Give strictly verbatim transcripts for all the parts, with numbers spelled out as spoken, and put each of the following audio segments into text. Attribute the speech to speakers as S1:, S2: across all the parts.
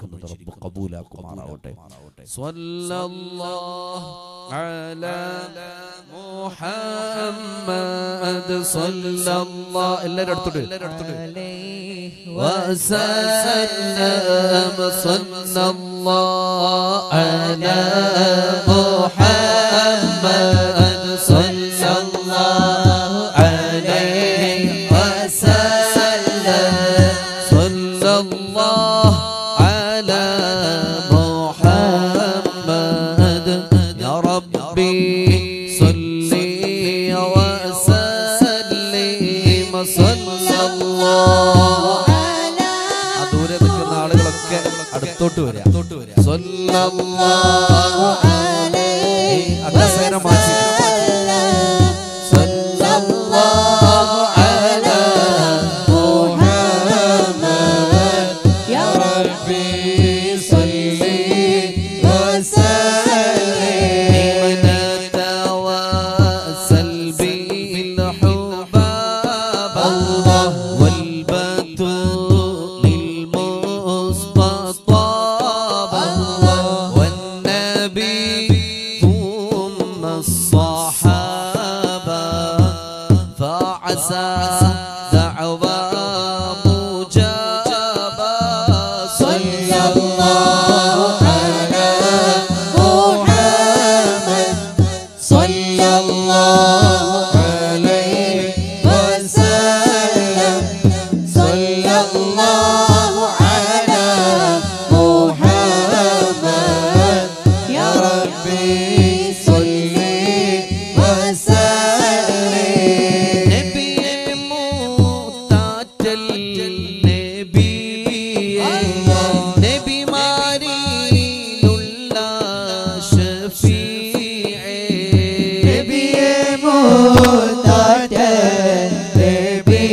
S1: വെച്ചിരിക്കുന്നത് റബ്ബ് ഖബൂലാക്കുമാറാവട്ടെ. സ്വല്ലല്ലാഹു അലാ മുഹമ്മദ് സ്വല്ലല്ലാഹു എല്ലാവരും അടുത്തോട്ട് വസല്ലം സ്വല്ലല്ലാഹു അലാ മുഹമ്മദ് സ്വല്ലല്ലാഹു അലൈഹി വസല്ലം സ്വല്ലല്ലാഹു അലാ മുഹമ്മദ് യാ റബ്ബി സ്വല്ലി വസല്ലിം സ്വല്ലല്ലാഹു അലാ ദൂരെ നിൽക്കുന്ന ആളുകളൊക്കെ അടുത്തോട്ട് വരിക. സ്വല്ലല്ലാഹു അലൈഹി അകസേന മാറ്റി സ്വല്ലല്ലാഹു അലാ മുഹമ്മദ് യാ റബ്ബി സ്വല്ലി വസല്ലിം തവസൽ ബിൽ ഹുബാബ വൽ ബതുൽ മുസ്തഫ വൻ നബി ثم الصحابة فعسى دعوى مجابة صلى الله على محمد صلى الله عليه وسلم صلى الله على محمد يا ربي صلي وسلم نبي متاتل نبي نبي مارين الله شفيع نبي متاتل نبي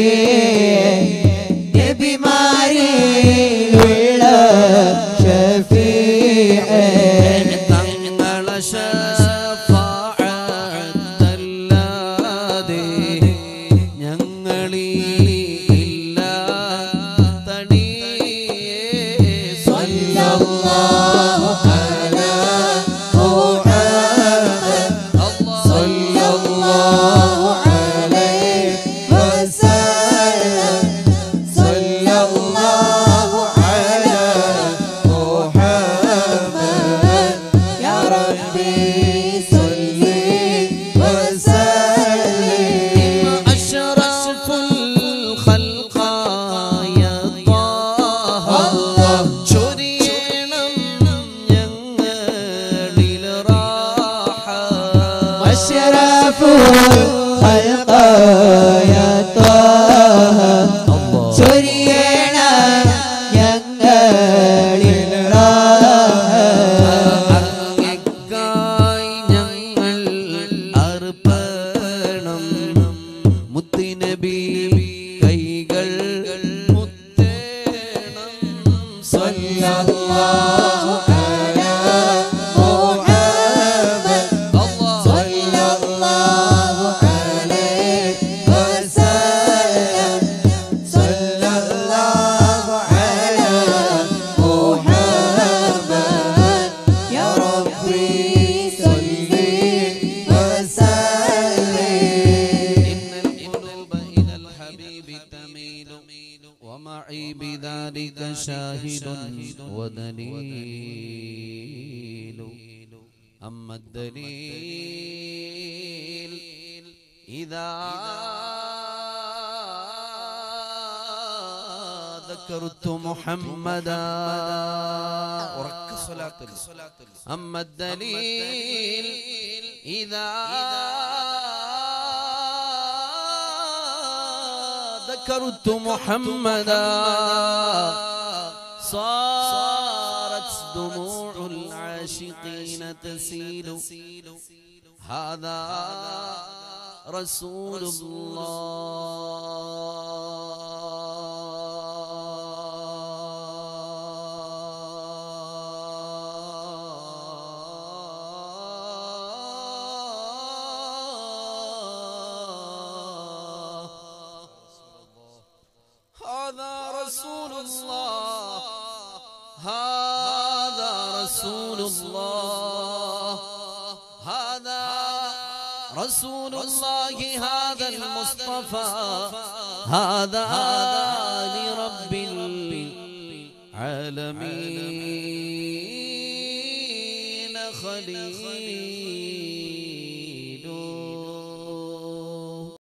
S1: نبي مارين الله شفيع തങ്ങള ശഫാഅത്തല്ലാതെ ഞങ്ങളില്ല തണിയേ സ്വല്ലല്ലാഹു അലാ മുഹമ്മദ് സ്വല്ലല്ലാഹു അലൈഹി വസല്ലം സ്വല്ലല്ലാഹു അലാ മുഹമ്മദ് യാ റബ്ബി സ്വല്ലി വസല്ലിം അഷ്റഫുൽ ഖൽഖായ ത്വാഹ ചൊരിയണം ഞങ്ങളിൽ റാഹ അഷ്റഫുൽ ഖൽഖായ ത്വാഹ ചൊരിയണം ഞങ്ങളിൽ റാഹ അങ്ങേക്കായി ഞങ്ങൾ അർപ്പണം മുത്തുനബി കൈകൾ മുത്തേണം സ്വല്ലല്ലാഹു അലാ മുഹമ്മദ് സ്വല്ലല്ലാഹു അലൈഹി വസല്ലം സ്വല്ലല്ലാഹു അലാ മുഹമ്മദ് യാ റബ്ബി സ്വല്ലി وسلم إن القلوب إلى الحبيب تميل ومعي بذلك شاهد ودليل أما الدليل إذا ذكرت محمدا أما الدليل إذا ذكرت محمدا صارت دموع العاشقين تسيل هذا رسول الله هذا رسول الله هذا رسول الله هذا رسول الله هذا المصطفى هذا لرب العالمين خليل